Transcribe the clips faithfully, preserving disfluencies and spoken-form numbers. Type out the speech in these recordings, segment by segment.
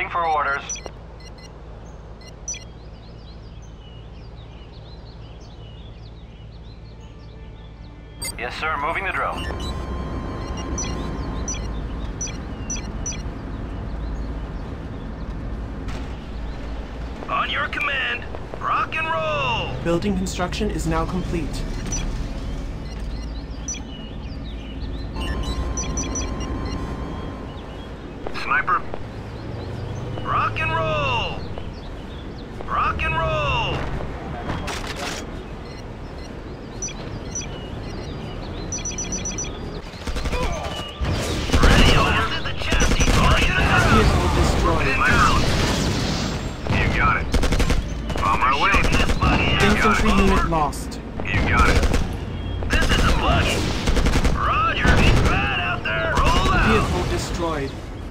Waiting for orders. Yes, sir. Moving the drone. On your command. Rock and roll! Building construction is now complete. Sniper. Rock and roll! Rock and roll! Ready, over the chassis! Vehicle destroyed. You got it. On my way. Infantry unit lost. You got it. This is a buggy. Roger, he's bad out there. Roll out. Vehicle destroyed.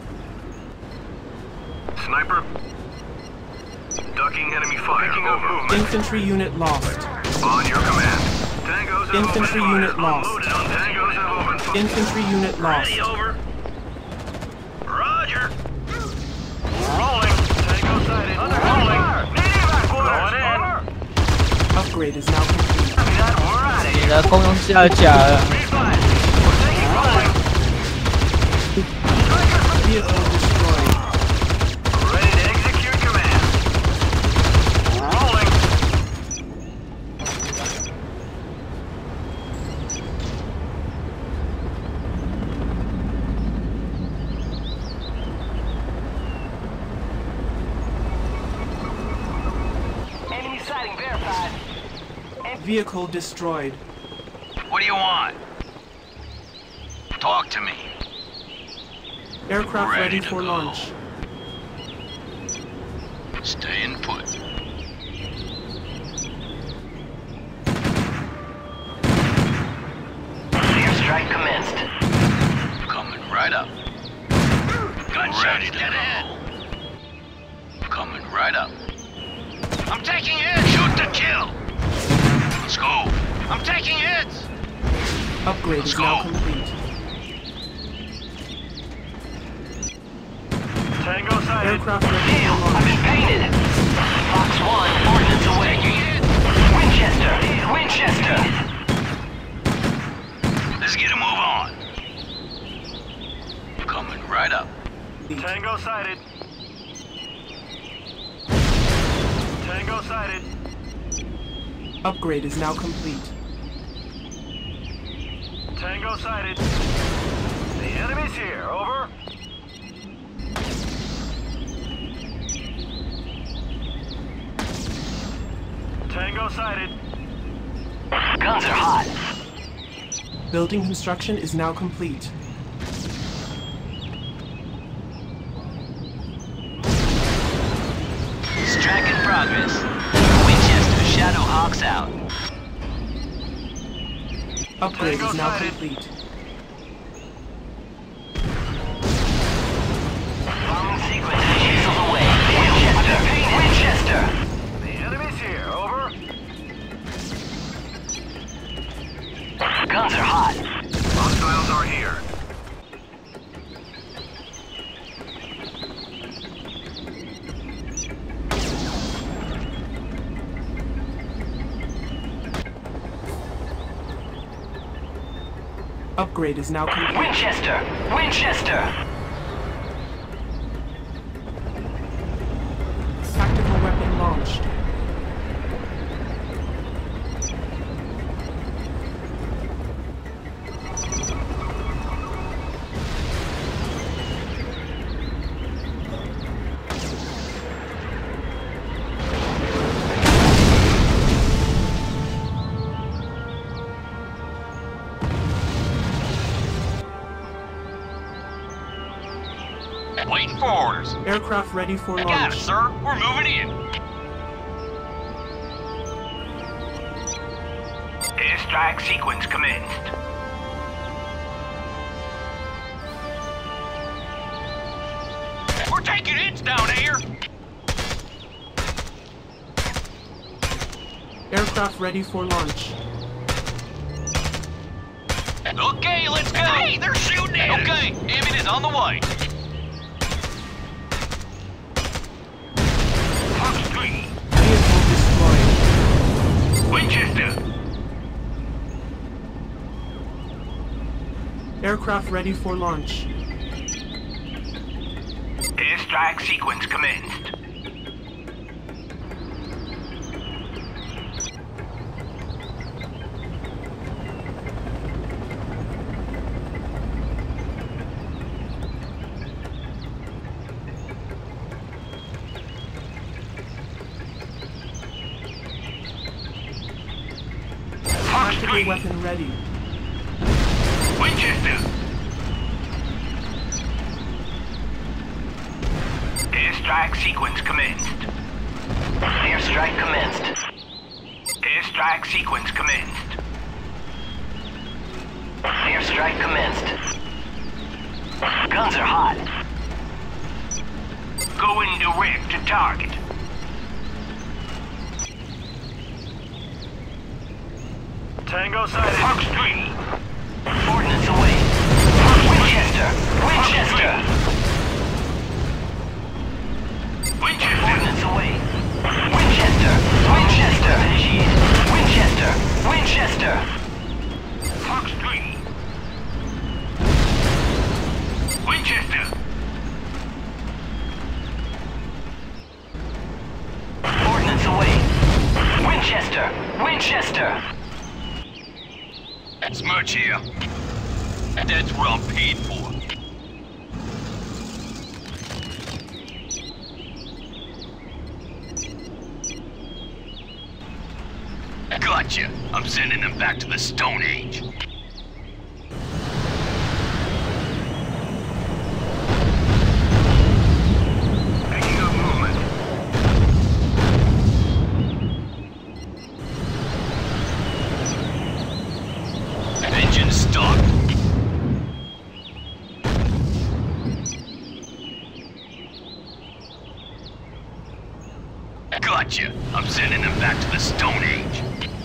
Sniper. Ducking enemy fire. Picking up movement. Infantry unit lost. On your command. Tangos have Infantry opened unit fire. lost. Unloaded on Tangos have opened fire. Infantry unit lost. Ready, over. Roger. Rolling. Tango sighted. Under rolling. Need evac orders. Over. Upgrade is now complete. That we're out of 你 here. 的公用是要假的。 Be fine. We're taking rolling. Vehicle destroyed. Ready to execute command. Rolling. Enemy sighting verified. Vehicle destroyed. What do you want? Talk to me. Aircraft Ready ready to for go. launch. Stay in put. Airstrike commenced. Coming right up. Gunshots dead ahead. Coming right up. I'm taking hits. Shoot to kill. Let's go. I'm taking hits. Upgrade Let's is now go. complete. Tango sighted. Aircraft ready for I've launch. been painted. Fox one, ordnance away. Winchester, Winchester. Let's get a move on. Coming right up. Tango sighted. Tango sighted. Upgrade is now complete. Tango sighted. The enemy's here. Over. Tango sighted. Guns are hot. Building construction is now complete. Strike in progress. Winchester, Shadow Hawks out. Upgrade Tango is now sighted. complete. Bombing sequence missiles away. Winchester, Winchester. The enemy's here. Over. Guns are hot. Hostiles are here. Upgrade is now complete. Winchester, Winchester. Tactical weapon launched. Waiting for orders. Aircraft ready for I got it, launch. sir. We're moving in. Airstrike sequence commenced. We're taking hits down here. Aircraft ready for launch. Okay, let's go. Hey, they're shooting at us. Okay, ammunition is on the way. Winchester! Aircraft ready for launch. Airstrike sequence commenced. Tactical weapon ready. Winchester! Airstrike sequence commenced. Airstrike commenced. Airstrike sequence commenced. Airstrike commenced. Guns are hot. Going direct to target. Tango sighted. Fox three. Ordnance away. Winchester! Winchester! Winchester! Ordnance away. Winchester! Winchester! Initiated. Winchester! Winchester! Fox three. Winchester! Ordnance away. Winchester! Winchester! Smirch here. That's what I'm paid for. Gotcha. I'm sending them back to the Stone Age. Picking up movement. Engine stopped. Gotcha. I'm sending them back to the Stone Age.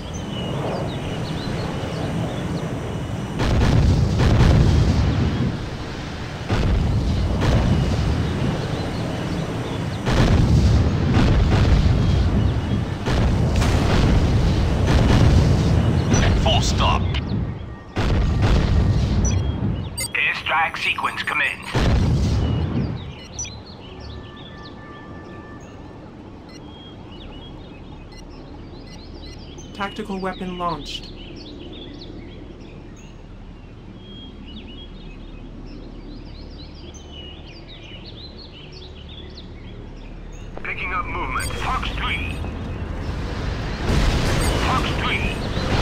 Full stop. Airstrike sequence commenced. Tactical weapon launched. Picking up movement. Fox three. Fox three.